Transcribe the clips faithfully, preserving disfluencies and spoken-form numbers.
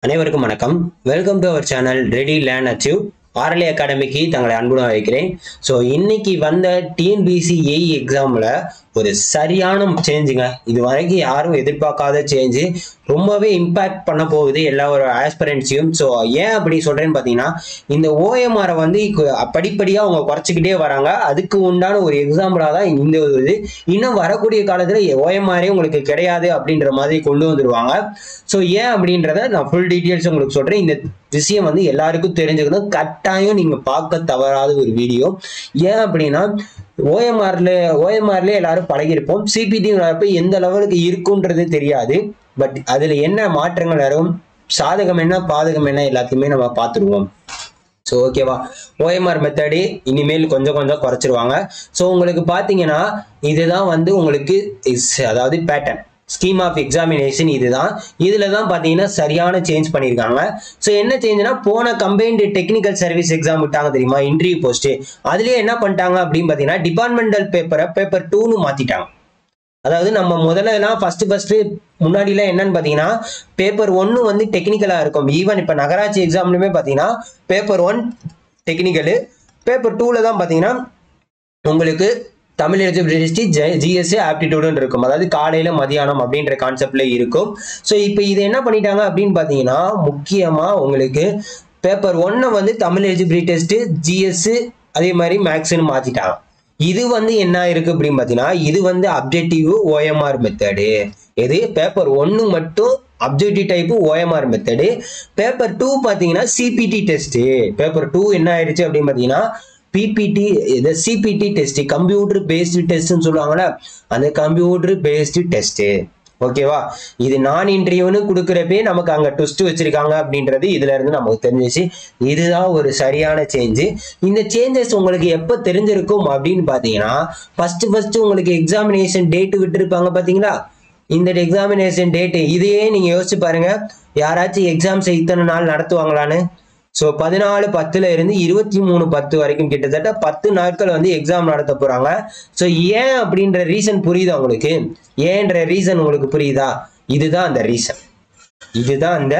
அனைவருக்கும் வணக்கம். Welcome to our channel ready learn achieve RLA அகாடமிக்கு தங்களை அன்புடன் வைக்கிறேன். ஸோ இன்னைக்கு வந்த டிஎன்பிஎஸ்சி ஏஇ எக்ஸாமில் ஒரு சரியான சேஞ்சுங்க. இது வரைக்கும் யாரும் எதிர்பார்க்காத சேஞ்சு, ரொம்பவே இம்பேக்ட் பண்ண போகுது எல்லா ஒரு ஆஸ்பிரன்ஸையும். ஸோ ஏன் அப்படி சொல்கிறேன்னு பார்த்தீங்கன்னா, இந்த ஓஎம்ஆரை வந்து படிப்படியாக அவங்க குறைச்சிக்கிட்டே வராங்க. அதுக்கு உண்டான ஒரு எக்ஸாம்பிளாக தான் இந்த ஒரு இது. இன்னும் வரக்கூடிய காலத்தில் ஓஎம்ஆரே உங்களுக்கு கிடையாது அப்படின்ற மாதிரி கொண்டு வந்துடுவாங்க. ஸோ ஏன் அப்படின்றத நான் ஃபுல் டீட்டெயில்ஸ் உங்களுக்கு சொல்கிறேன். இந்த விஷயம் வந்து எல்லாருக்கும் தெரிஞ்சுக்கணும். கட்டாயம் நீங்கள் பார்க்க தவறாத ஒரு வீடியோ. ஏன் அப்படின்னா, ஓஎம்ஆர்ல ஓஎம்ஆர்ல எல்லாரும் பழகிருப்போம். சிபிடி எந்த லெவலுக்கு இருக்குன்றது தெரியாது. பட் அதுல என்ன மாற்றங்கள் வரும், சாதகம் என்ன பாதகம் என்ன எல்லாத்தையுமே நம்ம பார்த்துருவோம். ஸோ ஓகேவா, ஓஎம்ஆர் மெத்தடு இனிமேல் கொஞ்சம் கொஞ்சம் குறைச்சிருவாங்க. ஸோ உங்களுக்கு பார்த்தீங்கன்னா இதுதான் வந்து உங்களுக்கு அதாவது பேட்டர்ன் ஸ்கீம் ஆஃப் எக்ஸாமினேஷன் இதுதான். இதுல தான் பார்த்தீங்கன்னா சரியான சேஞ்ச் பண்ணியிருக்காங்க. ஸோ என்ன சேஞ்ச்னா, போன கம்பைன்டு டெக்னிக்கல் சர்வீஸ் எக்ஸாம் விட்டாங்க தெரியுமா, இன்டர்வியூ போஸ்ட். அதுலேயே என்ன பண்ணிட்டாங்க அப்படின்னு பார்த்தீங்கன்னா, டிபார்ட்மெண்டல் பேப்பரை பேப்பர் டூன்னு மாற்றிட்டாங்க. அதாவது நம்ம முதல்ல எல்லாம் ஃபர்ஸ்ட் ஃபர்ஸ்ட் முன்னாடிலாம் என்னன்னு பார்த்தீங்கன்னா, பேப்பர் ஒன்னு வந்து டெக்னிக்கலாக இருக்கும். ஈவன் இப்போ நகராட்சி எக்ஸாம்லையுமே பார்த்தீங்கன்னா பேப்பர் ஒன் டெக்னிக்கலு, பேப்பர் டூவில் தான் பார்த்தீங்கன்னா உங்களுக்கு தமிழ் எலிஜிபிலிட்டி ஜிஎஸ்ஏ ஆப்டிடியூடுன்னு இருக்கும். அதாவது காலையில மதியானம் அப்படின்ற கான்செப்ட்ல இருக்கும். ஸோ இப்போ இது என்ன பண்ணிட்டாங்க அப்படின்னு பார்த்தீங்கன்னா, முக்கியமா உங்களுக்கு பேப்பர் ஒன்னை வந்து தமிழ் எலிஜிபிலிட்டி டெஸ்ட் ஜிஎஸ் அதே மாதிரி மேக்ஸ்ன்னு மாத்திட்டாங்க. இது வந்து என்ன இருக்கு அப்படின்னு பார்த்தீங்கன்னா, இது வந்து அப்ஜெக்டிவ் ஓஎம்ஆர் மெத்தடு. எது பேப்பர் ஒன்னு மட்டும் objective type OMR method. Paper two பார்த்தீங்கன்னா சிபிடி டெஸ்ட். பேப்பர் டூ என்ன ஆயிடுச்சு அப்படின்னு பார்த்தீங்கன்னா, பிபிடி இது சிபிடி டெஸ்ட், கம்ப்யூட்டர் பேஸ்டு டெஸ்ட்னு சொல்லுவாங்கல்ல, அந்த கம்ப்யூட்டர் பேஸ்டு டெஸ்ட். ஓகேவா, இது நான் இன்டர்வியூன்னு கொடுக்குறப்பே நமக்கு அங்கே டெஸ்ட் வச்சிருக்காங்க அப்படின்றது இதுல இருந்து நமக்கு தெரிஞ்சிச்சு. இதுதான் ஒரு சரியான சேஞ்சு. இந்த சேஞ்சஸ் உங்களுக்கு எப்போ தெரிஞ்சிருக்கும் அப்படின்னு பார்த்தீங்கன்னா, ஃபர்ஸ்ட் ஃபர்ஸ்ட் உங்களுக்கு எக்ஸாமினேஷன் டேட்டு விட்டுருப்பாங்க பார்த்தீங்களா, இந்த எக்ஸாமினேஷன் டேட்டு இதையே நீங்க யோசிச்சு பாருங்க. யாராச்சும் எக்ஸாம்ஸ் இத்தனை நாள் நடத்துவாங்களான்னு. ஸோ பதினாலு பத்துல இருந்து இருபத்தி மூணு பத்து வரைக்கும் கிட்டத்தட்ட பத்து நாட்கள் வந்து எக்ஸாம் நடத்த போறாங்க. ஸோ ஏன் அப்படின்ற ரீசன் புரியுதா உங்களுக்கு? ஏன்ற ரீசன் உங்களுக்கு புரியுதா? இதுதான் அந்த ரீசன், இதுதான் அந்த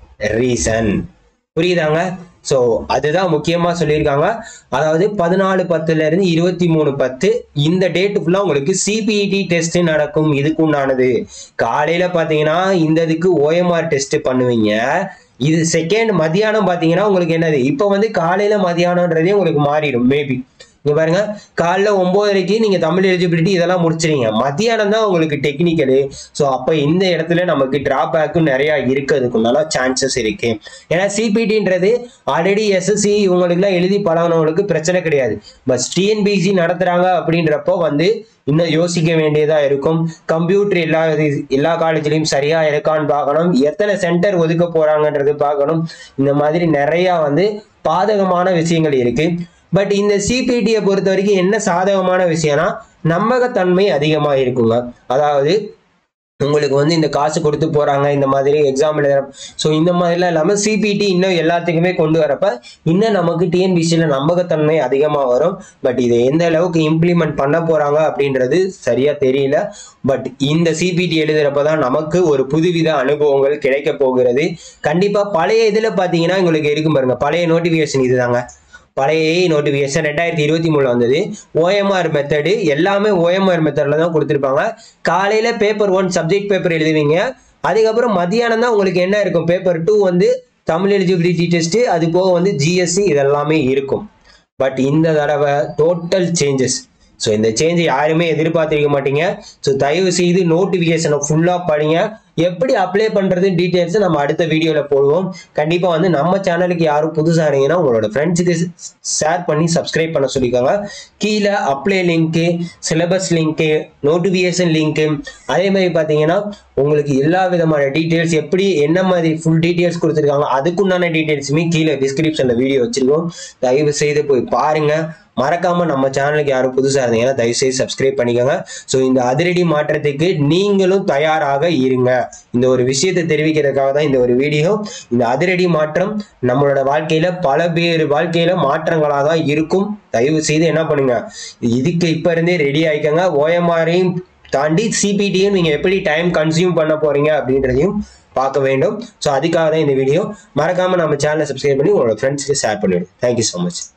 ரீசன் புரியுதாங்க? ஸோ அதுதான் முக்கியமா சொல்லியிருக்காங்க. அதாவது பதினாலு பத்துல இருந்து இருபத்தி மூணு பத்து இந்த டேட்டு ஃபுல்லா உங்களுக்கு சிபிடி டெஸ்ட் நடக்கும். இதுக்கு உண்டானது காலையில பாத்தீங்கன்னா இந்த இதுக்கு ஓஎம்ஆர் டெஸ்ட் பண்ணுவீங்க. இது செகண்ட் மதியானம் பாத்தீங்கன்னா உங்களுக்கு என்னது, இப்போ வந்து காலையில மதியானம்ன்றதே உங்களுக்கு மாறிடும். மேபி இங்க பாருங்க, காலைல ஒன்பதரைக்கு நீங்க தமிழ் எலிஜிபிலிட்டி இதெல்லாம் முடிச்சிருங்க, மத்தியானம் தான் உங்களுக்கு டெக்னிக்கலு. ஸோ அப்போ இந்த இடத்துல நமக்கு டிராபேக்கும் நிறைய இருக்கிறதுக்குனால சான்சஸ் இருக்கு. ஏன்னா சிபிடின்றது ஆல்ரெடி எஸ்எஸ்சி இவங்களுக்குலாம் எழுதி பழகினவங்களுக்கு பிரச்சனை கிடையாது. பட் டிஎன்பிஎஸ்சி நடத்துறாங்க அப்படின்றப்போ வந்து இன்னும் யோசிக்க வேண்டியதா இருக்கும். கம்ப்யூட்டர் எல்லா எல்லா காலேஜ்லயும் சரியா இருக்கான்னு பார்க்கணும், எத்தனை சென்டர் ஒதுக்க போறாங்கன்றது பார்க்கணும். இந்த மாதிரி நிறைய வந்து பாதகமான விஷயங்கள் இருக்கு. பட் இந்த சிபிடியை பொறுத்த வரைக்கும் என்ன சாதகமான விஷயம்னா, நம்பகத்தன்மை அதிகமா இருக்குங்க. அதாவது உங்களுக்கு வந்து இந்த காசு கொடுத்து போறாங்க இந்த மாதிரி எக்ஸாம் எழுத, ஸோ இந்த மாதிரிலாம் இல்லாமல் சிபிடி இன்னும் எல்லாத்துக்குமே கொண்டு வரப்ப இன்னும் நமக்கு டிஎன்பிசியில் நம்பகத்தன்மை அதிகமாக வரும். பட் இதை எந்த அளவுக்கு இம்ப்ளிமெண்ட் பண்ண போறாங்க அப்படின்றது சரியா தெரியல. பட் இந்த சிபிடி எழுதுறப்பதான் நமக்கு ஒரு புதுவித அனுபவங்கள் கிடைக்க போகிறது. கண்டிப்பா பழைய இதுல பாத்தீங்கன்னா உங்களுக்கு இருக்கும் பாருங்க, பழைய நோட்டிபிகேஷன் இதுதாங்க. பழைய நோட்டிபிகேஷன் ரெண்டாயிரத்தி இருபத்தி மூணுல வந்தது. ஓஎம்ஆர் மெத்தடு எல்லாமே ஓஎம்ஆர் மெத்தட்ல தான் கொடுத்துருப்பாங்க. காலையில பேப்பர் ஒன் சப்ஜெக்ட் பேப்பர் எழுதுவீங்க, அதுக்கப்புறம் மதியானம் தான் உங்களுக்கு என்ன இருக்கும், பேப்பர் டூ வந்து தமிழ் எலிஜிபிலிட்டி டெஸ்ட், அது போக வந்து ஜிஎஸ்சி இதெல்லாமே இருக்கும். பட் இந்த தடவை டோட்டல் சேஞ்சஸ். ஸோ இந்த சேஞ்சை யாருமே எதிர்பார்த்திருக்க மாட்டீங்க. ஸோ தயவு செய்து நோட்டிஃபிகேஷனை ஃபுல்லாக படிங்க. எப்படி அப்ளை பண்ணுறது டீட்டெயில்ஸை நம்ம அடுத்த வீடியோவில் போடுவோம். கண்டிப்பாக வந்து நம்ம சேனலுக்கு யாரும் புதுசாக இருந்தீங்கன்னா உங்களோட ஃப்ரெண்ட்ஸுக்கு ஷேர் பண்ணி சப்ஸ்கிரைப் பண்ண சொல்லிக்கோங்க. கீழே அப்ளை லிங்க்கு, சிலபஸ் லிங்க்கு, நோட்டிஃபிகேஷன் லிங்க்கு, அதே மாதிரி பார்த்தீங்கன்னா உங்களுக்கு எல்லா விதமான டீட்டெயில்ஸ் எப்படி என்ன மாதிரி ஃபுல் டீட்டெயில்ஸ் கொடுத்துருக்காங்க அதுக்குண்டான டீட்டெயில்ஸுமே கீழே டிஸ்கிரிப்ஷனில் வீடியோ வச்சுருக்கோம். தயவு செய்து போய் பாருங்கள். மறக்காம நம்ம சேனலுக்கு யாரும் புதுசாக இருந்தீங்கன்னா தயவுசெய்து சப்ஸ்கிரைப் பண்ணிக்கோங்க. ஸோ இந்த அதிரடி மாற்றத்துக்கு நீங்களும் தயாராக இருங்க. இந்த ஒரு விஷயத்தை தெரிவிக்கிறதுக்காக தான் இந்த ஒரு வீடியோ. இந்த அதிரடி மாற்றம் நம்மளோட வாழ்க்கையில பல பேர் வாழ்க்கையில மாற்றங்களாக தான் இருக்கும். தயவு செய்து என்ன பண்ணுங்க, இதுக்கு இப்ப இருந்தே ரெடி ஆயிக்கங்க. ஓஎம்ஆரையும் தாண்டி சிபிடியும் நீங்க எப்படி டைம் கன்சியூம் பண்ண போறீங்க அப்படின்றதையும் பார்க்க வேண்டும். ஸோ அதுக்காக தான் இந்த வீடியோ. மறக்காம நம்ம சேனலை சப்ஸ்கிரைப் பண்ணி உங்களோட ஃப்ரெண்ட்ஸ்க்கு ஷேர் பண்ணிவிடுங்க. Thank you so much.